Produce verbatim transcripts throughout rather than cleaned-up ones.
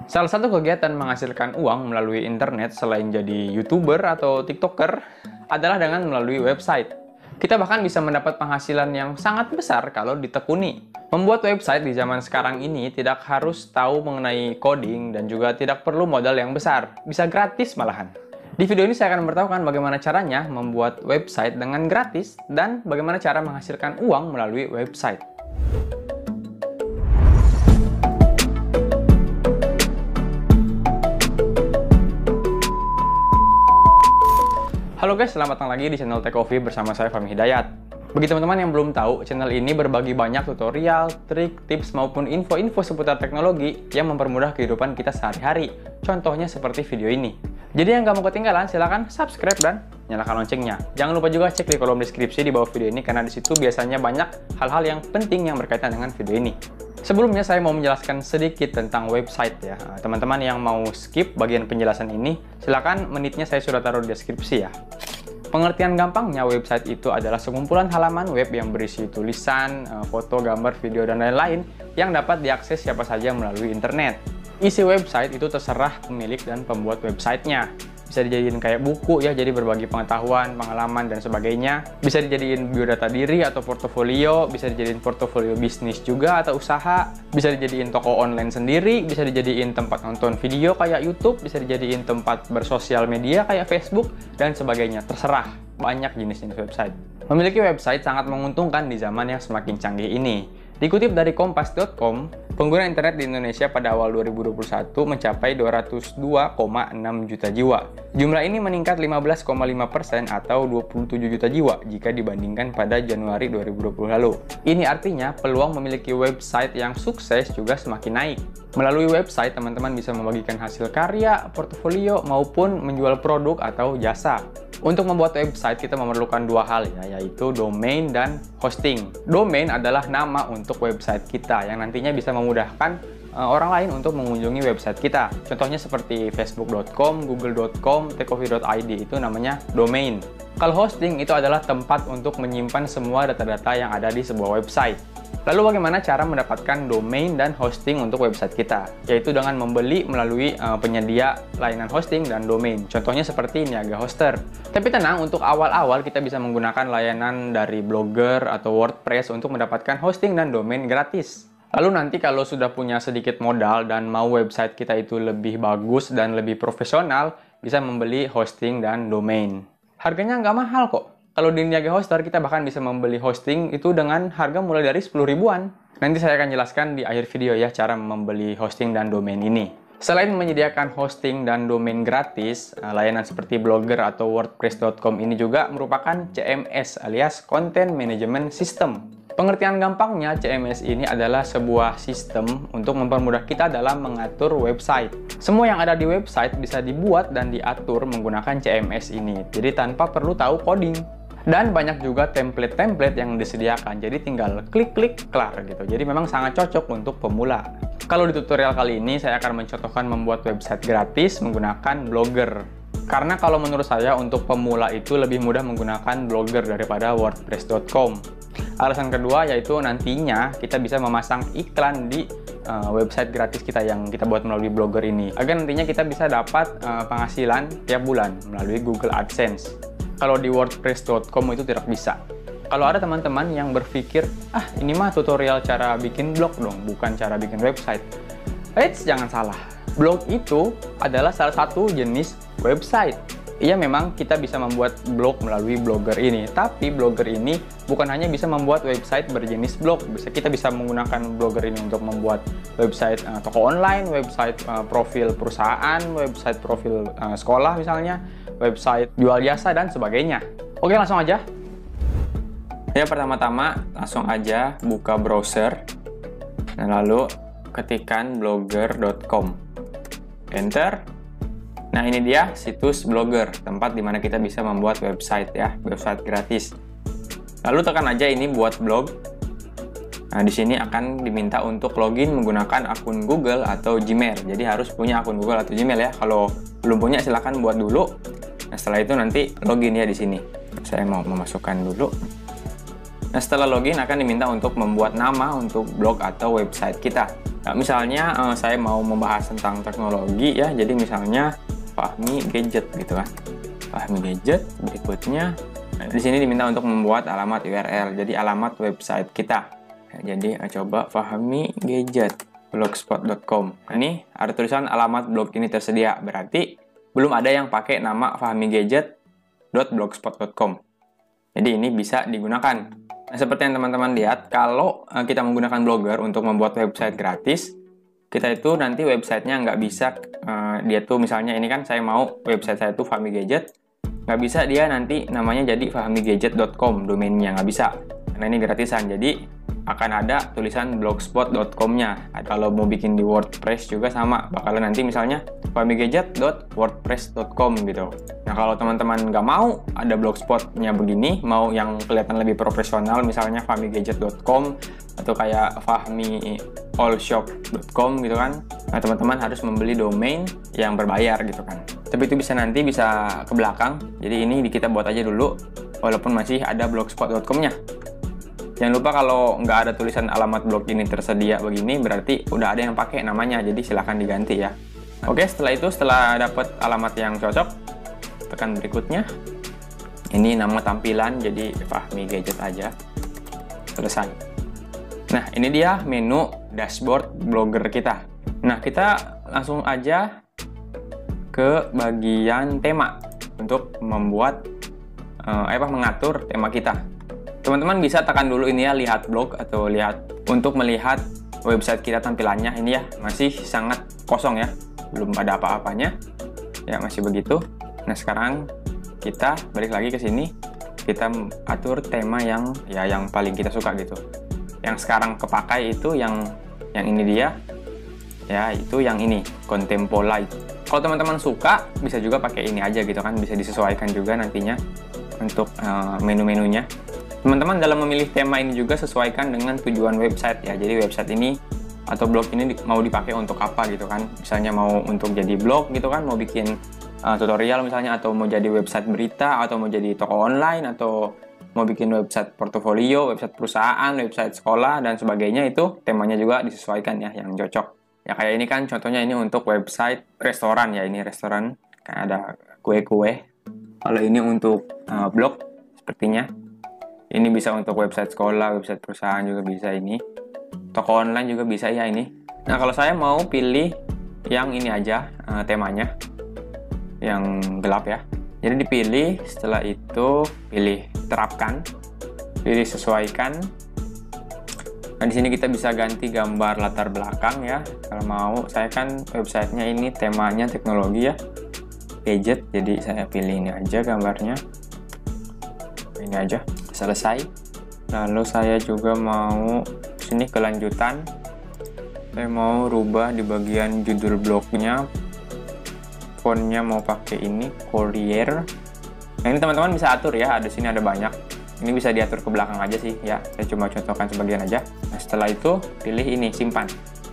Salah satu kegiatan menghasilkan uang melalui internet selain jadi YouTuber atau TikToker adalah dengan melalui website. Kita bahkan bisa mendapat penghasilan yang sangat besar kalau ditekuni. Membuat website di zaman sekarang ini tidak harus tahu mengenai coding dan juga tidak perlu modal yang besar. Bisa gratis malahan. Di video ini saya akan memberitahukan bagaimana caranya membuat website dengan gratis dan bagaimana cara menghasilkan uang melalui website. Halo guys, selamat datang lagi di channel Tech Coffee bersama saya Fahmi Hidayat. Bagi teman-teman yang belum tahu, channel ini berbagi banyak tutorial, trik, tips maupun info-info seputar teknologi yang mempermudah kehidupan kita sehari-hari. Contohnya seperti video ini. Jadi yang gak mau ketinggalan, silahkan subscribe dan nyalakan loncengnya. Jangan lupa juga cek di kolom deskripsi di bawah video ini karena di situ biasanya banyak hal-hal yang penting yang berkaitan dengan video ini. Sebelumnya saya mau menjelaskan sedikit tentang website ya. Teman-teman yang mau skip bagian penjelasan ini, silakan menitnya saya sudah taruh di deskripsi ya. Pengertian gampangnya website itu adalah sekumpulan halaman web yang berisi tulisan, foto, gambar, video, dan lain-lain yang dapat diakses siapa saja melalui internet. Isi website itu terserah pemilik dan pembuat websitenya. Bisa dijadiin kayak buku ya, jadi berbagi pengetahuan, pengalaman, dan sebagainya. Bisa dijadiin biodata diri atau portofolio, bisa dijadiin portofolio bisnis juga atau usaha, bisa dijadiin toko online sendiri, bisa dijadiin tempat nonton video kayak YouTube, bisa dijadiin tempat bersosial media kayak Facebook, dan sebagainya. Terserah, banyak jenis-jenis website. Memiliki website sangat menguntungkan di zaman yang semakin canggih ini. Dikutip dari kompas titik com, pengguna internet di Indonesia pada awal dua ribu dua puluh satu mencapai dua ratus dua koma enam juta jiwa. Jumlah ini meningkat lima belas koma lima persen atau dua puluh tujuh juta jiwa jika dibandingkan pada Januari dua ribu dua puluh lalu. Ini artinya peluang memiliki website yang sukses juga semakin naik. Melalui website, teman-teman bisa membagikan hasil karya, portofolio, maupun menjual produk atau jasa. Untuk membuat website, kita memerlukan dua hal ya, yaitu domain dan hosting. Domain adalah nama untuk website kita yang nantinya bisa memudahkan uh, orang lain untuk mengunjungi website kita. Contohnya seperti facebook titik com, google titik com, techcoffee titik i d itu namanya domain. Kalau hosting itu adalah tempat untuk menyimpan semua data-data yang ada di sebuah website. Lalu bagaimana cara mendapatkan domain dan hosting untuk website kita? Yaitu dengan membeli melalui uh, penyedia layanan hosting dan domain. Contohnya seperti Niaga Hoster. Tapi tenang, untuk awal-awal kita bisa menggunakan layanan dari Blogger atau WordPress untuk mendapatkan hosting dan domain gratis. Lalu nanti kalau sudah punya sedikit modal dan mau website kita itu lebih bagus dan lebih profesional, bisa membeli hosting dan domain. Harganya nggak mahal kok. Kalau di Niaga Hoster, kita bahkan bisa membeli hosting itu dengan harga mulai dari sepuluh ribuan. Nanti saya akan jelaskan di akhir video ya cara membeli hosting dan domain ini. Selain menyediakan hosting dan domain gratis, layanan seperti Blogger atau WordPress titik com ini juga merupakan C M S alias Content Management System. Pengertian gampangnya, C M S ini adalah sebuah sistem untuk mempermudah kita dalam mengatur website. Semua yang ada di website bisa dibuat dan diatur menggunakan C M S ini, jadi tanpa perlu tahu coding. Dan banyak juga template-template yang disediakan, jadi tinggal klik-klik, kelar gitu. Jadi memang sangat cocok untuk pemula. Kalau di tutorial kali ini, saya akan mencontohkan membuat website gratis menggunakan Blogger. Karena kalau menurut saya, untuk pemula itu lebih mudah menggunakan Blogger daripada WordPress titik com. Alasan kedua yaitu nantinya kita bisa memasang iklan di uh, website gratis kita yang kita buat melalui Blogger ini. Agar nantinya kita bisa dapat uh, penghasilan tiap bulan melalui Google AdSense. Kalau di WordPress titik com itu tidak bisa. Kalau ada teman-teman yang berpikir, ah ini mah tutorial cara bikin blog dong, bukan cara bikin website. Eits, jangan salah. Blog itu adalah salah satu jenis website. Iya, memang kita bisa membuat blog melalui Blogger ini, tapi Blogger ini bukan hanya bisa membuat website berjenis blog. Bisa kita bisa menggunakan Blogger ini untuk membuat website uh, toko online, website uh, profil perusahaan, website profil uh, sekolah misalnya, website jual jasa dan sebagainya. Oke, langsung aja. Ya, pertama-tama langsung aja buka browser. Dan lalu ketikkan blogger titik com. Enter. Nah, ini dia situs Blogger, tempat dimana kita bisa membuat website ya, website gratis. Lalu tekan aja ini buat blog. Nah, di sini akan diminta untuk login menggunakan akun Google atau Gmail. Jadi harus punya akun Google atau Gmail ya. Kalau belum punya silahkan buat dulu. Nah, setelah itu nanti login ya di sini. Saya mau memasukkan dulu. Nah, setelah login akan diminta untuk membuat nama untuk blog atau website kita. Nah, misalnya uh, saya mau membahas tentang teknologi ya, jadi misalnya Fahmi Gadget gitu kan. Fahmi Gadget, berikutnya nah, di sini diminta untuk membuat alamat U R L, jadi alamat website kita. Nah, jadi uh, coba Fahmi Gadget blogspot dot com. Nah, ini ada tulisan alamat blog ini tersedia, berarti belum ada yang pakai nama fahmi gadget dot blogspot dot com. Jadi ini bisa digunakan. Nah, seperti yang teman-teman lihat, kalau uh, kita menggunakan Blogger untuk membuat website gratis, kita itu nanti websitenya nggak bisa, uh, dia tuh misalnya ini kan saya mau website saya tuh Fahmi Gadget, nggak bisa dia nanti namanya jadi fahmi gadget dot com, domainnya nggak bisa. Karena ini gratisan, jadi akan ada tulisan blogspot dot com-nya. Kalau mau bikin di WordPress juga sama, bakalan nanti misalnya fahmi gadget dot wordpress dot com gitu. Nah, kalau teman-teman nggak mau ada blogspot-nya begini, mau yang kelihatan lebih profesional, misalnya fahmi gadget dot com atau kayak fahmi all shop dot com gitu kan, nah teman-teman harus membeli domain yang berbayar gitu kan. Tapi itu bisa nanti bisa ke belakang, jadi ini kita buat aja dulu, walaupun masih ada blogspot dot com-nya. Jangan lupa kalau nggak ada tulisan alamat blog ini tersedia begini, berarti udah ada yang pakai namanya, jadi silahkan diganti ya. Oke, setelah itu, setelah dapat alamat yang cocok, tekan berikutnya. Ini nama tampilan, jadi Fahmi Gadget aja. Selesai. Nah, ini dia menu dashboard Blogger kita. Nah, kita langsung aja ke bagian tema untuk membuat, eh, apa, mengatur tema kita. Teman-teman bisa tekan dulu ini ya, lihat blog atau lihat untuk melihat website kita tampilannya. Ini ya, masih sangat kosong ya, belum ada apa-apanya. Ya, masih begitu. Nah, sekarang kita balik lagi ke sini. Kita atur tema yang ya yang paling kita suka gitu. Yang sekarang kepakai itu yang yang ini dia. Ya, itu yang ini, Contemporary. Kalau teman-teman suka, bisa juga pakai ini aja gitu kan, bisa disesuaikan juga nantinya untuk uh, menu-menunya. Teman-teman dalam memilih tema ini juga sesuaikan dengan tujuan website ya. Jadi website ini atau blog ini mau dipakai untuk apa gitu kan. Misalnya mau untuk jadi blog gitu kan, mau bikin uh, tutorial misalnya, atau mau jadi website berita, atau mau jadi toko online, atau mau bikin website portofolio, website perusahaan, website sekolah, dan sebagainya. Itu temanya juga disesuaikan ya, yang cocok. Ya kayak ini kan contohnya ini untuk website restoran ya, ini restoran, kan ada kue-kue. Kalau ini untuk uh, blog, sepertinya. Ini bisa untuk website sekolah, website perusahaan juga bisa ini. Toko online juga bisa ya ini. Nah, kalau saya mau pilih yang ini aja uh, temanya. Yang gelap ya. Jadi dipilih, setelah itu pilih terapkan, pilih sesuaikan. Nah, di sini kita bisa ganti gambar latar belakang ya. Kalau mau, saya kan websitenya ini temanya teknologi ya. Gadget, jadi saya pilih ini aja gambarnya. Ini aja. Selesai. Lalu saya juga mau sini kelanjutan, saya mau rubah di bagian judul blognya, fontnya mau pakai ini Courier. Nah, ini teman-teman bisa atur ya, ada sini ada banyak, ini bisa diatur ke belakang aja sih ya, saya cuma contohkan sebagian aja. Nah, setelah itu pilih ini simpan.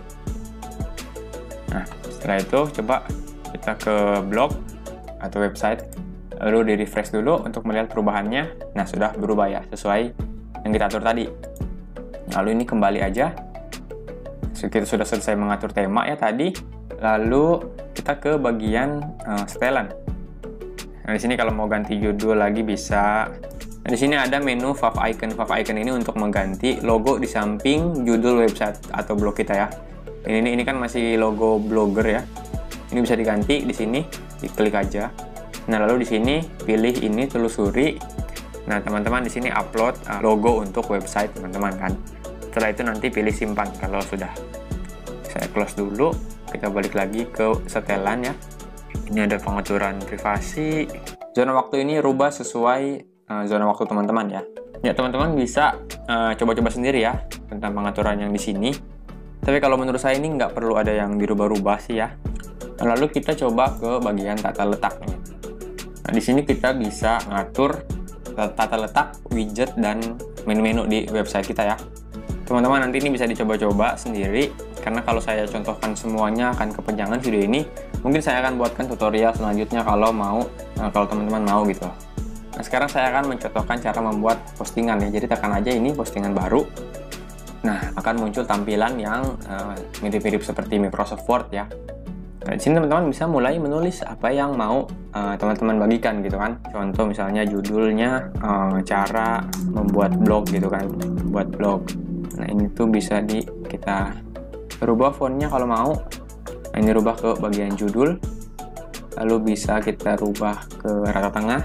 Nah, setelah itu coba kita ke blog atau website, lalu di refresh dulu untuk melihat perubahannya. Nah, sudah berubah ya, sesuai yang kita atur tadi. Lalu ini kembali aja. Kita sudah selesai mengatur tema ya tadi. Lalu kita ke bagian uh, setelan. Nah, di sini kalau mau ganti judul lagi bisa. Nah, di sini ada menu fav icon. Fav icon ini untuk mengganti logo di samping judul website atau blog kita ya. Ini ini kan masih logo Blogger ya. Ini bisa diganti di sini, diklik aja. Nah, lalu di sini pilih ini, telusuri. Nah, teman-teman di sini upload uh, logo untuk website teman-teman kan. Setelah itu nanti pilih simpan kalau sudah. Saya close dulu. Kita balik lagi ke setelan ya. Ini ada pengaturan privasi. Zona waktu ini rubah sesuai uh, zona waktu teman-teman ya. Ya, teman-teman bisa coba-coba uh, sendiri ya tentang pengaturan yang di sini. Tapi kalau menurut saya ini nggak perlu ada yang dirubah-rubah sih ya. Nah, lalu kita coba ke bagian tata letak ini. Nah, di sini kita bisa ngatur tata letak, widget, dan menu-menu di website kita ya. Teman-teman nanti ini bisa dicoba-coba sendiri, karena kalau saya contohkan semuanya akan kepanjangan video ini. Mungkin saya akan buatkan tutorial selanjutnya kalau mau, nah, kalau teman-teman mau gitu. Nah, sekarang saya akan mencontohkan cara membuat postingan ya. Jadi tekan aja ini postingan baru. Nah, akan muncul tampilan yang uh, mirip-mirip seperti Microsoft Word ya. Nah, di sini teman-teman bisa mulai menulis apa yang mau teman-teman uh, bagikan gitu kan. Contoh misalnya judulnya uh, cara membuat blog gitu kan, buat blog. Nah, ini tuh bisa di kita rubah fontnya kalau mau. Nah, ini rubah ke bagian judul. Lalu bisa kita rubah ke rata tengah.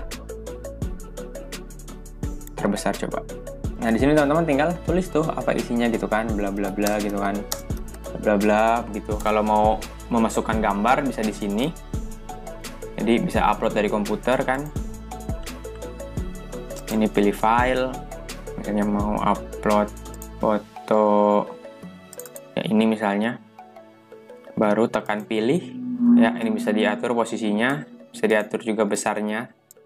Terbesar coba. Nah, di sini teman-teman tinggal tulis tuh apa isinya gitu kan, bla bla bla gitu kan. Bla bla gitu. Kalau mau memasukkan gambar bisa di sini. Jadi bisa upload dari komputer kan. Ini pilih file. Misalnya mau upload foto ya ini misalnya. Baru tekan pilih. Ya, ini bisa diatur posisinya, bisa diatur juga besarnya.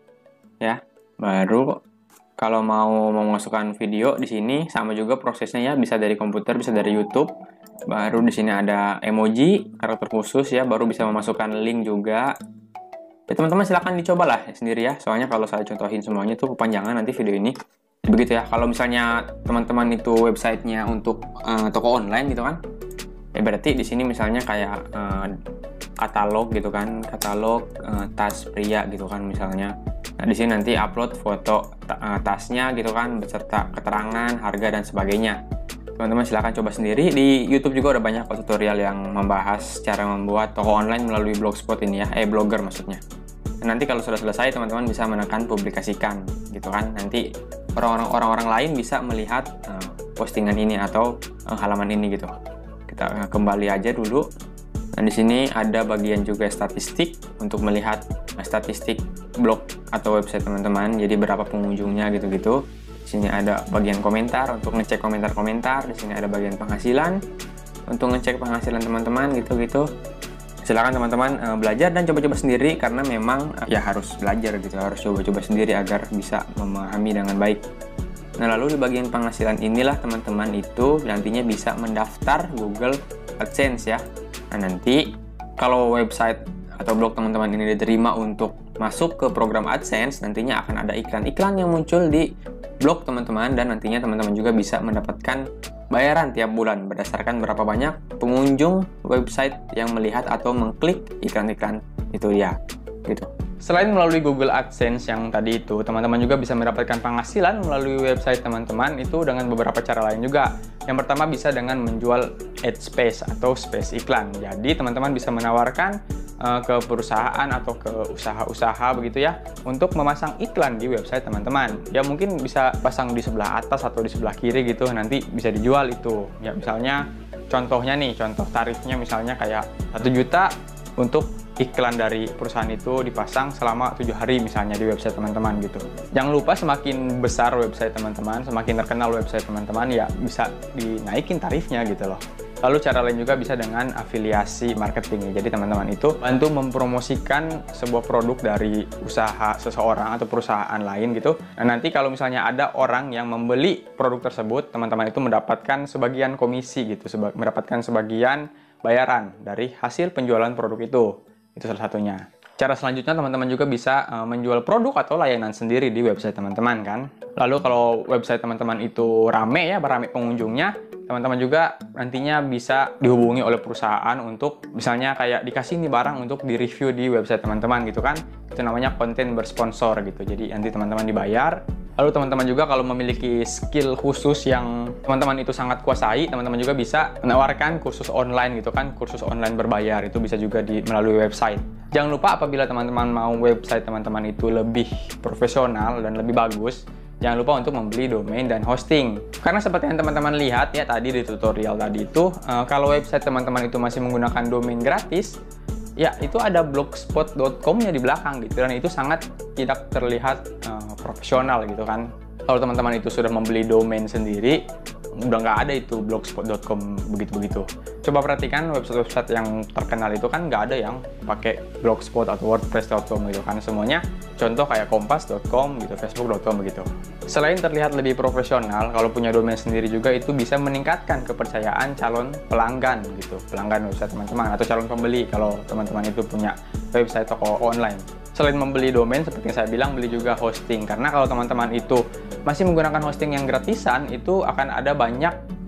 Ya. Baru kalau mau memasukkan video di sini sama juga prosesnya ya, bisa dari komputer, bisa dari YouTube. Baru di sini ada emoji, karakter khusus ya, baru bisa memasukkan link juga. Ya, teman-teman silahkan dicobalah sendiri ya, soalnya kalau saya contohin semuanya tuh kepanjangan nanti video ini. Begitu ya, kalau misalnya teman-teman itu websitenya untuk uh, toko online gitu kan, ya berarti di sini misalnya kayak uh, katalog gitu kan, katalog uh, tas pria gitu kan misalnya. Nah, di sini nanti upload foto uh, tasnya gitu kan, beserta keterangan, harga dan sebagainya. Teman-teman silahkan coba sendiri. Di YouTube juga udah banyak tutorial yang membahas cara membuat toko online melalui Blogspot ini ya, eh blogger maksudnya. Dan nanti kalau sudah selesai teman-teman bisa menekan publikasikan gitu kan. Nanti orang-orang orang-orang lain bisa melihat uh, postingan ini atau uh, halaman ini gitu. Kita uh, kembali aja dulu. Nah, di sini ada bagian juga statistik untuk melihat uh, statistik blog atau website teman-teman. Jadi berapa pengunjungnya gitu-gitu. Di sini ada bagian komentar untuk ngecek komentar-komentar. Di sini ada bagian penghasilan untuk ngecek penghasilan teman-teman gitu-gitu. Silakan teman-teman uh, belajar dan coba-coba sendiri karena memang uh, ya harus belajar gitu, harus coba-coba sendiri agar bisa memahami dengan baik. Nah, lalu di bagian penghasilan inilah teman-teman itu nantinya bisa mendaftar Google AdSense ya. Nah, nanti kalau website atau blog teman-teman ini diterima untuk masuk ke program AdSense, nantinya akan ada iklan-iklan yang muncul di blog teman-teman dan nantinya teman-teman juga bisa mendapatkan bayaran tiap bulan berdasarkan berapa banyak pengunjung website yang melihat atau mengklik iklan-iklan itu ya gitu. Selain melalui Google AdSense yang tadi itu, teman-teman juga bisa mendapatkan penghasilan melalui website teman-teman itu dengan beberapa cara lain juga. Yang pertama bisa dengan menjual ad space atau space iklan. Jadi teman-teman bisa menawarkan uh, ke perusahaan atau ke usaha-usaha begitu ya untuk memasang iklan di website teman-teman. Ya mungkin bisa pasang di sebelah atas atau di sebelah kiri gitu, nanti bisa dijual itu. Ya misalnya contohnya nih, contoh tarifnya misalnya kayak satu juta untuk iklan dari perusahaan itu dipasang selama tujuh hari misalnya di website teman-teman gitu. Jangan lupa semakin besar website teman-teman, semakin terkenal website teman-teman ya bisa dinaikin tarifnya gitu loh. Lalu cara lain juga bisa dengan afiliasi marketing. Jadi teman-teman itu bantu mempromosikan sebuah produk dari usaha seseorang atau perusahaan lain gitu. Nah, nanti kalau misalnya ada orang yang membeli produk tersebut, teman-teman itu mendapatkan sebagian komisi gitu, seba mendapatkan sebagian bayaran dari hasil penjualan produk itu. Itu salah satunya. Cara selanjutnya teman-teman juga bisa uh, menjual produk atau layanan sendiri di website teman-teman kan. Lalu kalau website teman-teman itu rame ya, rame pengunjungnya, teman-teman juga nantinya bisa dihubungi oleh perusahaan untuk misalnya kayak dikasih nih barang untuk di-review di website teman-teman gitu kan. Itu namanya konten bersponsor gitu. Jadi nanti teman-teman dibayar. Lalu teman-teman juga kalau memiliki skill khusus yang teman-teman itu sangat kuasai, teman-teman juga bisa menawarkan kursus online gitu kan, kursus online berbayar. Itu bisa juga di melalui website. Jangan lupa apabila teman-teman mau website teman-teman itu lebih profesional dan lebih bagus, jangan lupa untuk membeli domain dan hosting. Karena seperti yang teman-teman lihat ya tadi di tutorial tadi itu, uh, kalau website teman-teman itu masih menggunakan domain gratis, ya itu ada blogspot dot com-nya di belakang gitu, dan itu sangat tidak terlihat uh, profesional gitu kan. Kalau teman-teman itu sudah membeli domain sendiri, udah nggak ada itu blogspot dot com begitu-begitu. Coba perhatikan website-website yang terkenal itu kan nggak ada yang pakai blogspot atau wordpress dot com gitu kan. Semuanya contoh kayak kompas dot com gitu, facebook dot com begitu. Selain terlihat lebih profesional, kalau punya domain sendiri juga itu bisa meningkatkan kepercayaan calon pelanggan gitu, pelanggan website teman-teman atau calon pembeli kalau teman-teman itu punya website toko online. Selain membeli domain, seperti yang saya bilang, beli juga hosting. Karena kalau teman-teman itu masih menggunakan hosting yang gratisan, itu akan ada banyak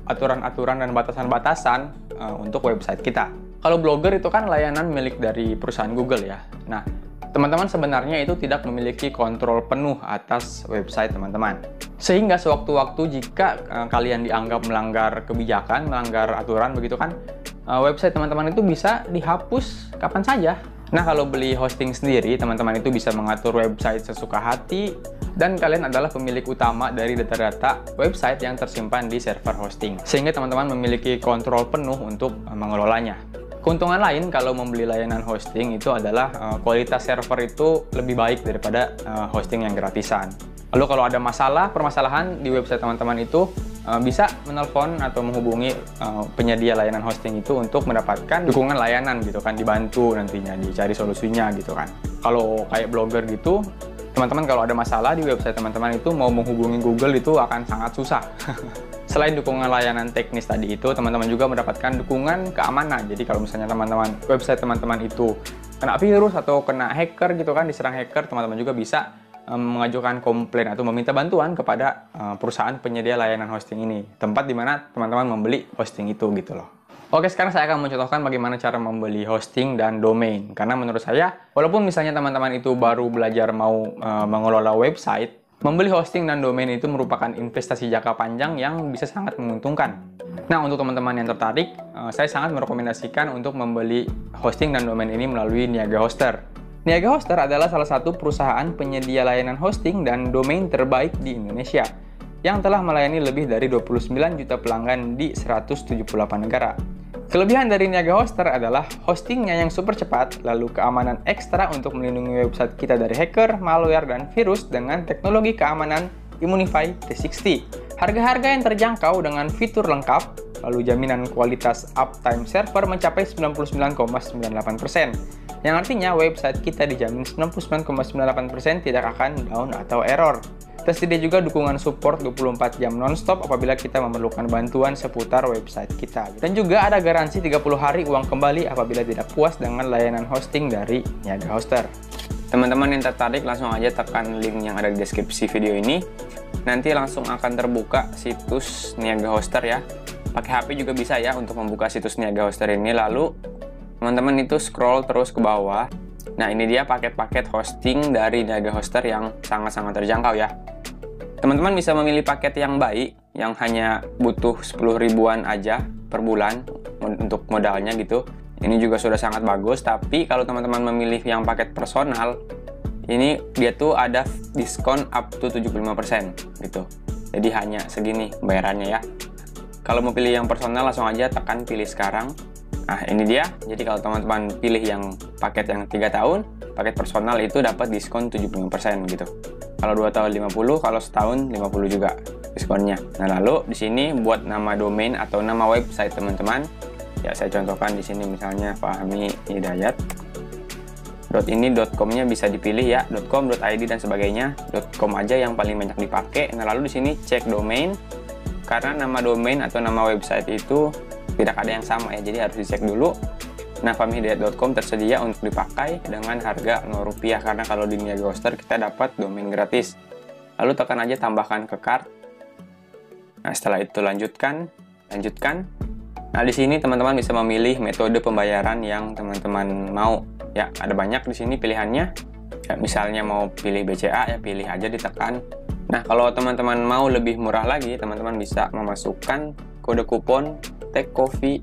aturan-aturan dan batasan-batasan uh, untuk website kita. Kalau Blogger itu kan layanan milik dari perusahaan Google ya. Nah, teman-teman sebenarnya itu tidak memiliki kontrol penuh atas website teman-teman. Sehingga sewaktu-waktu jika uh, kalian dianggap melanggar kebijakan, melanggar aturan begitu kan, uh, website teman-teman itu bisa dihapus kapan saja. Nah, kalau beli hosting sendiri, teman-teman itu bisa mengatur website sesuka hati, dan kalian adalah pemilik utama dari data-data website yang tersimpan di server hosting. Sehingga teman-teman memiliki kontrol penuh untuk uh, mengelolanya. Keuntungan lain kalau membeli layanan hosting itu adalah uh, kualitas server itu lebih baik daripada uh, hosting yang gratisan. Lalu kalau ada masalah, permasalahan di website teman-teman itu uh, bisa menelpon atau menghubungi uh, penyedia layanan hosting itu untuk mendapatkan dukungan layanan gitu kan, dibantu nantinya dicari solusinya gitu kan. Kalau kayak Blogger gitu, teman-teman kalau ada masalah di website teman-teman itu mau menghubungi Google itu akan sangat susah. Selain dukungan layanan teknis tadi itu, teman-teman juga mendapatkan dukungan keamanan. Jadi kalau misalnya teman-teman website teman-teman itu kena virus atau kena hacker gitu kan, diserang hacker, teman-teman juga bisa um, mengajukan komplain atau meminta bantuan kepada uh, perusahaan penyedia layanan hosting ini, tempat di mana teman-teman membeli hosting itu gitu loh. Oke, sekarang saya akan mencontohkan bagaimana cara membeli hosting dan domain. Karena menurut saya, walaupun misalnya teman-teman itu baru belajar mau uh, mengelola website, membeli hosting dan domain itu merupakan investasi jangka panjang yang bisa sangat menguntungkan. Nah, untuk teman-teman yang tertarik, saya sangat merekomendasikan untuk membeli hosting dan domain ini melalui Niaga Hoster. Niaga Hoster adalah salah satu perusahaan penyedia layanan hosting dan domain terbaik di Indonesia, yang telah melayani lebih dari dua puluh sembilan juta pelanggan di seratus tujuh puluh delapan negara. Kelebihan dari Niaga Hoster adalah hostingnya yang super cepat, lalu keamanan ekstra untuk melindungi website kita dari hacker, malware, dan virus dengan teknologi keamanan Immunify tiga enam nol. Harga-harga yang terjangkau dengan fitur lengkap, lalu jaminan kualitas uptime server mencapai sembilan puluh sembilan koma sembilan delapan persen. Yang artinya website kita dijamin sembilan puluh sembilan koma sembilan delapan persen tidak akan down atau error. Tersedia juga dukungan support dua puluh empat jam non-stop apabila kita memerlukan bantuan seputar website kita. Dan juga ada garansi tiga puluh hari uang kembali apabila tidak puas dengan layanan hosting dari Niaga Hoster. Teman-teman yang tertarik langsung aja tekan link yang ada di deskripsi video ini. Nanti langsung akan terbuka situs Niaga Hoster ya. Pakai H P juga bisa ya untuk membuka situs Niaga Hoster ini. Lalu teman-teman itu scroll terus ke bawah. Nah, ini dia paket-paket hosting dari Niaga Hoster yang sangat-sangat terjangkau ya. Teman-teman bisa memilih paket yang baik, yang hanya butuh sepuluh ribuan aja per bulan untuk modalnya gitu. Ini juga sudah sangat bagus, tapi kalau teman-teman memilih yang paket personal, ini dia tuh ada diskon up to tujuh puluh lima persen gitu. Jadi hanya segini bayarannya ya. Kalau mau pilih yang personal langsung aja tekan pilih sekarang. Nah, ini dia. Jadi kalau teman-teman pilih yang paket yang tiga tahun, paket personal itu dapat diskon tujuh puluh lima persen gitu. Kalau dua tahun lima puluh, kalau setahun lima puluh juga diskonnya. Nah, lalu di sini buat nama domain atau nama website teman-teman. Ya, saya contohkan di sini misalnya Fahmi Hidayat. .ini .com-nya bisa dipilih ya, .com, .id dan sebagainya. .com aja yang paling banyak dipakai. Nah, lalu di sini cek domain. Karena nama domain atau nama website itu tidak ada yang sama ya, jadi harus dicek dulu. Nah, fahmihidayat dot com tersedia untuk dipakai dengan harga nol rupiah karena kalau di Niaga Hoster kita dapat domain gratis. Lalu tekan aja tambahkan ke cart. Nah, setelah itu lanjutkan, lanjutkan. Nah, di sini teman-teman bisa memilih metode pembayaran yang teman-teman mau. Ya, ada banyak di sini pilihannya. Ya, misalnya mau pilih B C A ya pilih aja ditekan. Nah, kalau teman-teman mau lebih murah lagi, teman-teman bisa memasukkan kode kupon TechCoffee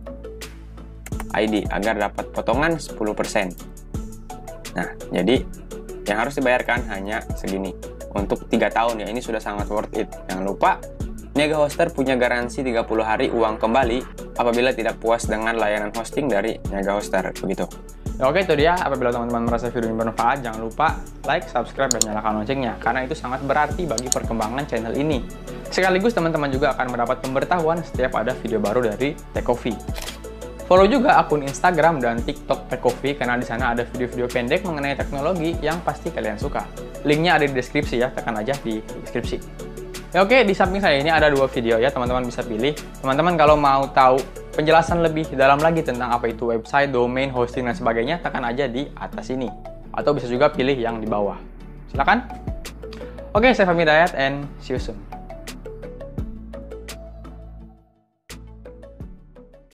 I D agar dapat potongan sepuluh persen. Nah, jadi yang harus dibayarkan hanya segini. Untuk tiga tahun ya, ini sudah sangat worth it. Jangan lupa, Niaga Hoster punya garansi tiga puluh hari uang kembali apabila tidak puas dengan layanan hosting dari Niaga Hoster. Begitu. Ya, oke, itu dia. Apabila teman-teman merasa video ini bermanfaat, jangan lupa like, subscribe, dan nyalakan loncengnya. Karena itu sangat berarti bagi perkembangan channel ini. Sekaligus teman-teman juga akan mendapat pemberitahuan setiap ada video baru dari TechCoffee. Follow juga akun Instagram dan TikTok TechCoffee karena di sana ada video-video pendek mengenai teknologi yang pasti kalian suka. Linknya ada di deskripsi ya, tekan aja di deskripsi. Ya, oke, di samping saya ini ada dua video ya, teman-teman bisa pilih. Teman-teman kalau mau tahu penjelasan lebih dalam lagi tentang apa itu website, domain, hosting, dan sebagainya, tekan aja di atas ini. Atau bisa juga pilih yang di bawah. Silakan. Oke, saya Fahmi Hidayat and see you soon.